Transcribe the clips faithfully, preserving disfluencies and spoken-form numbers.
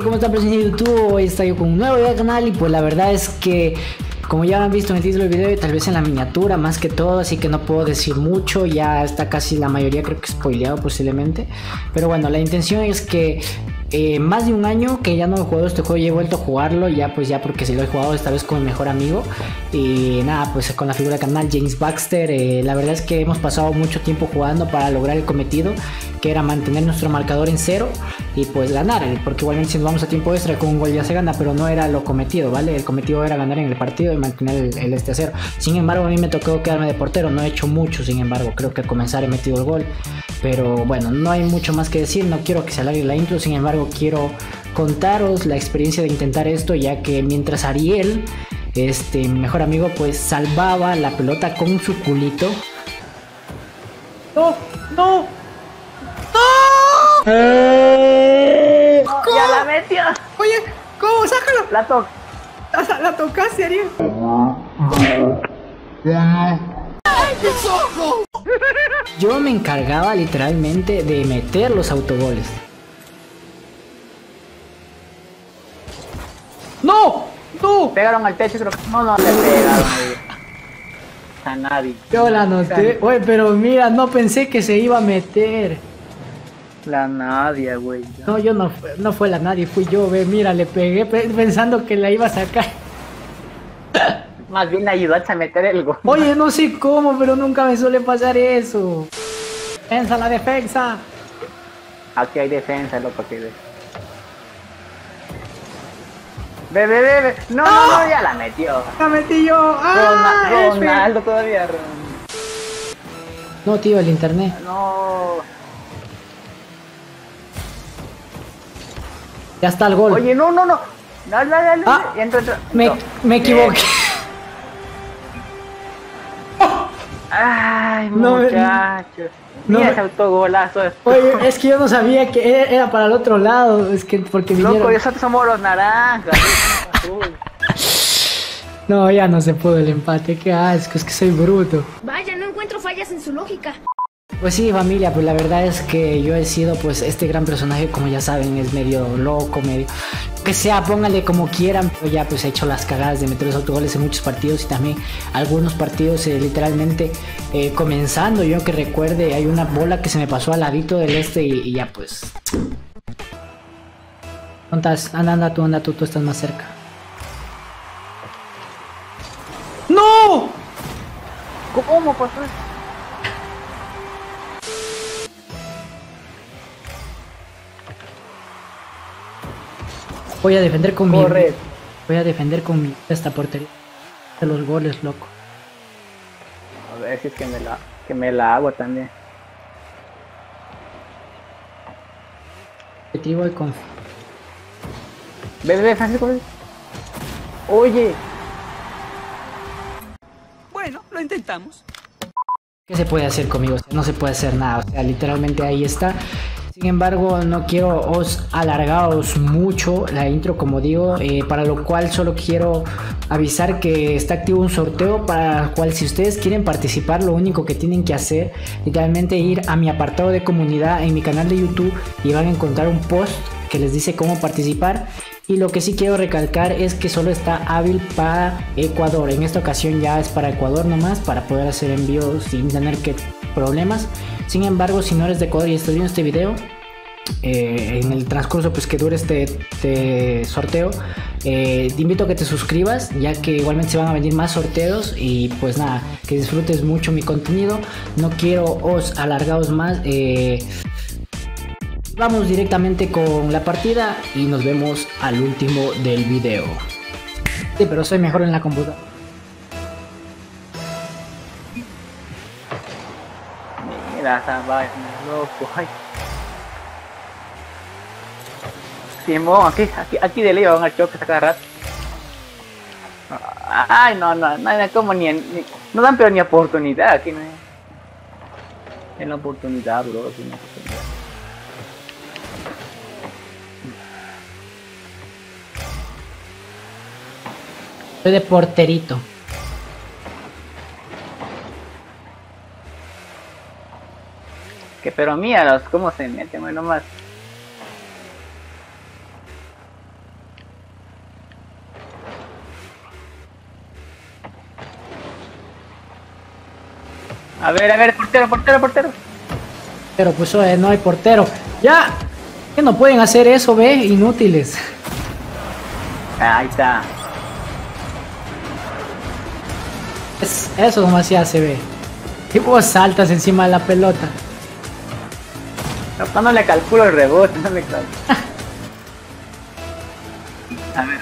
¿cómo están, presentes en YouTube? Hoy estoy con un nuevo video del canal y pues la verdad es que, como ya han visto en el título del video y tal vez en la miniatura más que todo, así que no puedo decir mucho, ya está casi la mayoría creo que spoileado posiblemente. Pero bueno, la intención es que eh, más de un año que ya no he jugado este juego y he vuelto a jugarlo, ya pues ya porque se lo he jugado esta vez con mi mejor amigo. Y nada, pues con la figura del canal, James Baxter, eh, la verdad es que hemos pasado mucho tiempo jugando para lograr el cometido, que era mantener nuestro marcador en cero y pues ganar, porque igualmente si nos vamos a tiempo extra con un gol ya se gana, pero no era lo cometido, ¿vale? El cometido era ganar en el partido y mantener el, el este a cero. Sin embargo, a mí me tocó quedarme de portero, no he hecho mucho, sin embargo, creo que al comenzar he metido el gol, pero bueno, no hay mucho más que decir, no quiero que se alargue la intro, sin embargo, quiero contaros la experiencia de intentar esto, ya que mientras Ariel, este, mi mejor amigo, pues salvaba la pelota con su culito. ¡No! ¡No! ¡No! ¡Eh! Oh, ¡ya la metió! Oye, ¿cómo? ¡Sácalo! La to... La, la tocaste, Ariel. ¡Ay, mis ojos! Yo me encargaba literalmente de meter los autogoles. ¡No! ¡No! Pegaron al techo, creo que no, no le pegaron a nadie. Yo la noté. Oye, pero mira, no pensé que se iba a meter. La Nadia, güey. No, yo no, no fue la nadie, fui yo, ve, mira, le pegué pensando que la iba a sacar. Más bien ayudaste a meter el gol. Oye, no sé cómo, pero nunca me suele pasar eso. Defensa, la defensa. Aquí hay defensa, loco, que ve. Ve, ve, ve, ve. No, no, no, ya la metió. La metí yo. ¡Ah! Ronaldo, Ronaldo todavía. No, tío, el internet. No. Ya está el gol. Oye, no, no, no. Dale, dale, Ah, entra, entra. me, No. me equivoqué. Ay, No, muchachos. no, Mira me- ese autogolazo. Oye, es que yo no sabía que era, era para el otro lado. Es que porque Loco, vinieron. nosotros somos los naranjas. No, ya no se pudo el empate. Qué asco, es que soy bruto. Vaya, no encuentro fallas en su lógica. Pues sí, familia, pues la verdad es que yo he sido pues este gran personaje, como ya saben, es medio loco, medio... que sea, póngale como quieran, pero ya pues he hecho las cagadas de meter los autogoles en muchos partidos y también algunos partidos eh, literalmente eh, comenzando, yo que recuerde, hay una bola que se me pasó al ladito del este y, y ya pues... ¿Dónde estás? Anda, anda tú, anda tú, tú estás más cerca. ¡No! ¿Cómo pasó eso? Voy a defender con Corre. mi... Voy a defender con mi... esta portería de los goles, loco. A ver si es que me la, que me la hago también. Objetivo y con... Ve, ve, Francisco, ve. Oye. Bueno, lo intentamos. ¿Qué se puede hacer conmigo? O sea, no se puede hacer nada, o sea, literalmente ahí está. Sin embargo, no quiero os alargaros mucho la intro, como digo, eh, para lo cual solo quiero avisar que está activo un sorteo para el cual, si ustedes quieren participar, lo único que tienen que hacer, literalmente ir a mi apartado de comunidad en mi canal de YouTube y van a encontrar un post que les dice cómo participar. Y lo que sí quiero recalcar es que solo está hábil para Ecuador. En esta ocasión ya es para Ecuador nomás, para poder hacer envíos sin tener que problemas. Sin embargo, si no eres de Ecuador y estás viendo este video, eh, en el transcurso pues que dure este, este sorteo, eh, te invito a que te suscribas, ya que igualmente se van a venir más sorteos. Y pues nada, que disfrutes mucho mi contenido. No quiero os alargaros más. eh, Vamos directamente con la partida y nos vemos al último del video. Sí, pero soy mejor en la computadora. Mira esa vaina, loco. Ay. Simón, aquí, aquí, aquí de ley van al choque cada rato. Ay, no, no, no hay como ni, ni. No dan pero ni oportunidad aquí, no hay. Es la oportunidad, bro, es una oportunidad. Soy de porterito. Que pero míralos, cómo se meten, bueno, nomás. A ver, a ver, portero, portero, portero. Pero pues oye, no hay portero. ¡Ya! ¿Qué no pueden hacer eso, ve? Inútiles. Ahí está. Es, eso nomás se hace, ve. Y vos saltas encima de la pelota. Capaz no le calculo el rebote, no le calculo. A ver.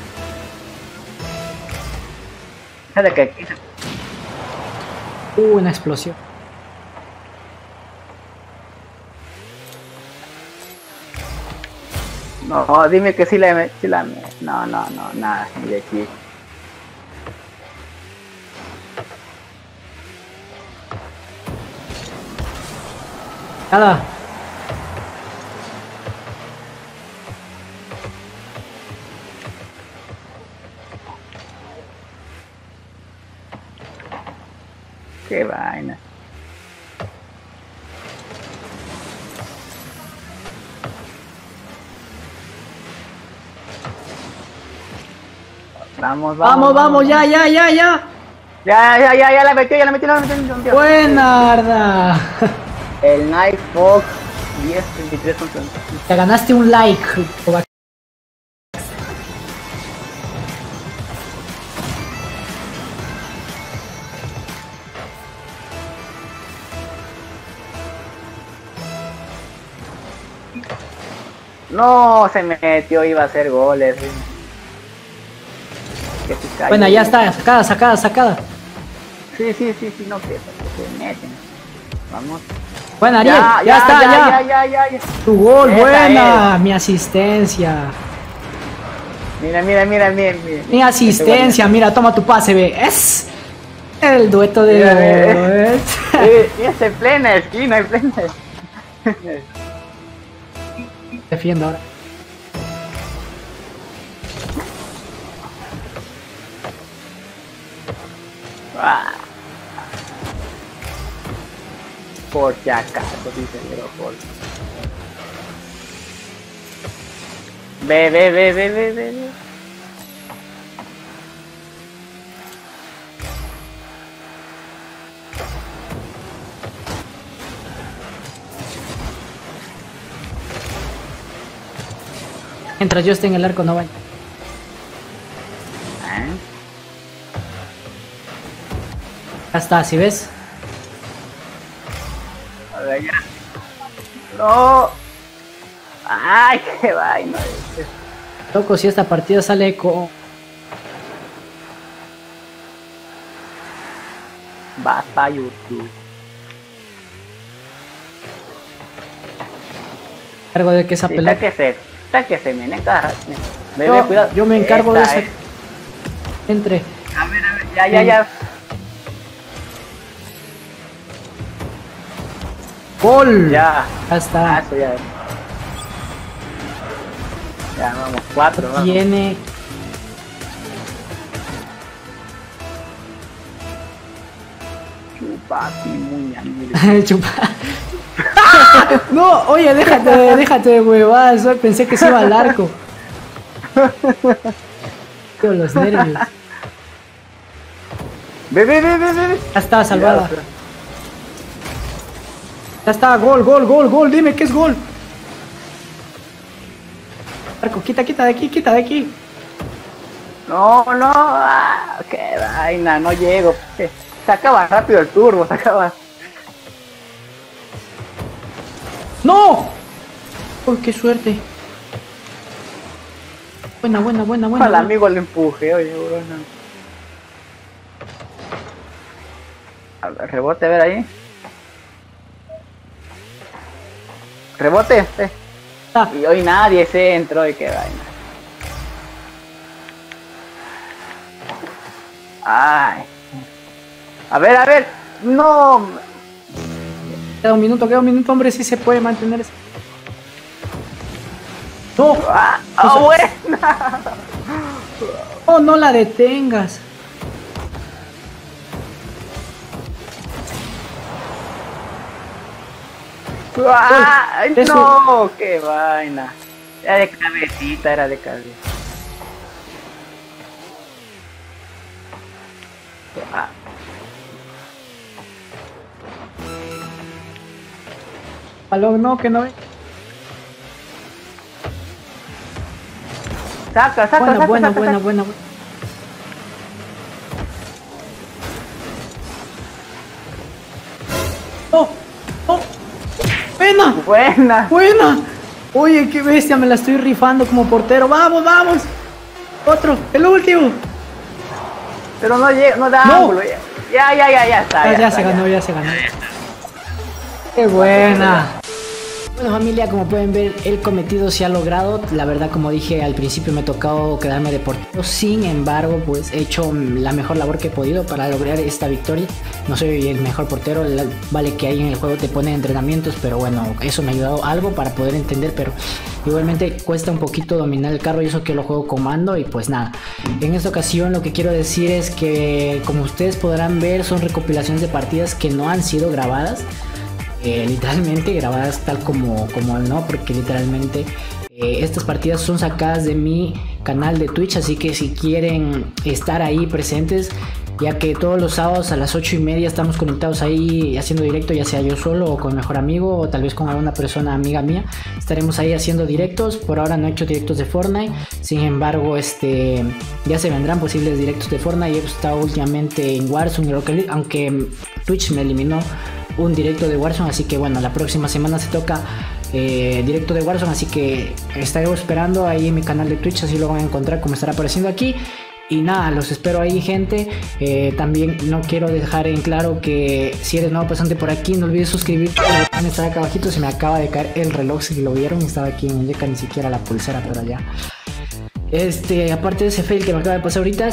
Fíjate que aquí. Uh, una explosión. No, dime que sí la, sí la no, no, no, nada, ni de aquí. Nada. Qué vaina. Vamos, vamos, Vamos, vamos, ya, ya, ya, ya. Ya, ya, ya, ya la metió, ya la metió, ya la metió. Buena, Arda. El Night Fox diez veintitrés con treinta. Te ganaste un like. No, se metió, iba a hacer goles. Que se cayó. Bueno, ya está, sacada, sacada, sacada. Sí, sí, sí, sí, no, que, que se meten. Vamos. Bueno, Ariel, ya, ya, está, ya. Ya, ya, ya, ya. Tu gol, Esa buena. Es. Mi asistencia. Mira, mira, mira, mira, mira. Mi asistencia, mira, toma tu pase, ve. Es el dueto de... Mira, mira. Y ese plena esquina, el plena. Defiendo ahora. Ah. Por si acaso, dice el por. Ve, ve, ve, ve, ve, ve, ve. Mientras yo esté en el arco, no vaya. ¿Eh? Ya está, ¿sí ves? A ver, ya. No. Ay, qué vaina. Loco, si esta partida sale con... Basta YouTube. Cargo de que esa Sí, pelota... está que se, está que se me neca. Bebé, Yo, cuidado. yo me encargo de Esta esa... es. Entre. A ver, a ver, ya, ya, ya. ¡Gol! Ya. Ya está. Ah, eso ya. Ya, vamos, cuatro, vamos. Tiene... Chupapi, muy amigo. Chupa. No, oye, déjate, déjate de huevadas. Pensé que se iba al arco. Con los nervios. Ve, ve, ve, ve, ve. Ya está, salvada. Ya está, gol, gol, gol, gol. Dime que es gol. Arco, quita, quita de aquí, quita de aquí. No, no, ah, qué vaina, no llego. Se acaba rápido el turbo, se acaba. ¡No! ¡Uy, qué suerte! Buena, buena, buena, buena. Al buena. amigo le empuje, oye, bueno. A ver, rebote, a ver ahí. Rebote, eh. Ah, Y hoy nadie se entró y qué vaina. Ay. A ver, a ver. No. queda un minuto, queda un minuto, hombre, si se puede mantener eso. ¡No! Ah, ah, buena. ¡Oh, no la detengas! Ay, Eso. no, qué vaina. Era de cabecita, era de cabeza. Ah. balón, no, que no ve. Saca, saca, Buena, saca, buena, saca, buena, saca. buena. ¡Oh! ¡Oh! ¡Buena! Buena. ¡Buena! Oye, qué bestia, me la estoy rifando como portero. ¡Vamos, vamos! Otro, el último. Pero no llega, no da No. ángulo. Ya, ya, ya, ya está. Ya, Ya, ya está, se ganó, ya se ganó. ¡Qué buena! Bueno, familia, como pueden ver, el cometido se ha logrado. La verdad, como dije al principio, me ha tocado quedarme de portero. Sin embargo, pues he hecho la mejor labor que he podido para lograr esta victoria. No soy el mejor portero, la- vale que ahí en el juego te ponen entrenamientos, pero bueno, eso me ha ayudado algo para poder entender, pero igualmente cuesta un poquito dominar el carro y eso que lo juego con mando y pues nada. En esta ocasión lo que quiero decir es que, como ustedes podrán ver, son recopilaciones de partidas que no han sido grabadas. Eh, literalmente grabadas tal como, como no, porque literalmente eh, estas partidas son sacadas de mi canal de Twitch, así que si quieren estar ahí presentes, ya que todos los sábados a las ocho y media estamos conectados ahí haciendo directo, ya sea yo solo o con mi mejor amigo o tal vez con alguna persona amiga mía, estaremos ahí haciendo directos. Por ahora no he hecho directos de Fortnite, sin embargo este ya se vendrán posibles directos de Fortnite. He estado últimamente en Warzone y Rocket League, aunque Twitch me eliminó un directo de Warzone, así que bueno, la próxima semana se toca eh, directo de Warzone, así que estaré esperando ahí en mi canal de Twitch, así lo van a encontrar como estará apareciendo aquí. Y nada, los espero ahí, gente. Eh, también no quiero dejar en claro que si eres nuevo pasante por aquí, no olvides suscribirte. Está acá abajito, se me acaba de caer el reloj, si lo vieron, estaba aquí en Muñeca, ni siquiera la pulsera, pero ya. Este, aparte de ese fail que me acaba de pasar ahorita,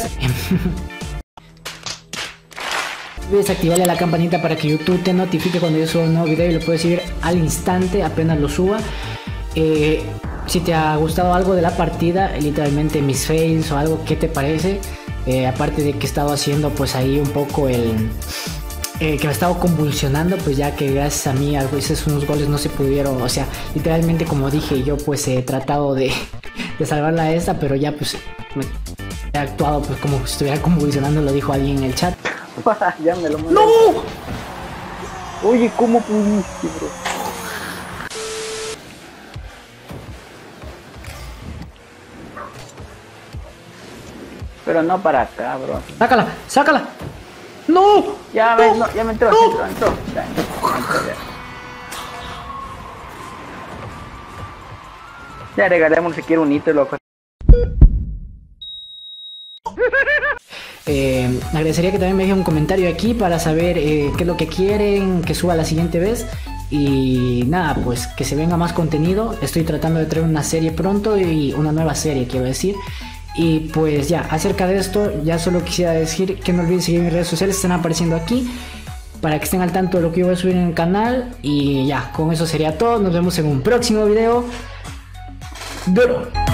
debes activarle la campanita para que YouTube te notifique cuando yo suba un nuevo video y lo puedes ver al instante apenas lo suba. Eh, si te ha gustado algo de la partida, literalmente mis fails o algo, ¿qué te parece? Eh, aparte de que he estado haciendo pues ahí un poco el... Eh, que me he estado convulsionando, pues ya que gracias a mí a veces unos goles no se pudieron, o sea, literalmente como dije yo pues he tratado de, de salvarla a esta, pero ya pues me, he actuado pues como si estuviera convulsionando, lo dijo alguien en el chat. Ya me lo mandé. ¡No! Oye, ¿cómo pudiste, bro? Pero no para acá, bro. ¡Sácala! ¡Sácala! ¡No! Ya no, me, no, ya me entró, no. entró, entró. Ya, entró, entró, ya. Ya regalemos si quiere un hito, loco. Eh, agradecería que también me dejen un comentario aquí para saber eh, qué es lo que quieren que suba la siguiente vez. Y nada, pues que se venga más contenido. Estoy tratando de traer una serie pronto, y una nueva serie quiero decir. Y pues ya, acerca de esto, ya solo quisiera decir que no olviden seguir mis redes sociales, están apareciendo aquí, para que estén al tanto de lo que yo voy a subir en el canal. Y ya, con eso sería todo, nos vemos en un próximo video. Duro.